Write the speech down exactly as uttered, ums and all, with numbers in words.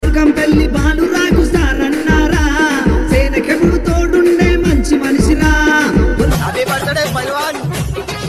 కంపెల్లి బాలు రాకు సార్ అన్నారా సేనకెప్పుడు తోడుండే మంచి మనిషిరా. Happy birthday పైల్వాన్.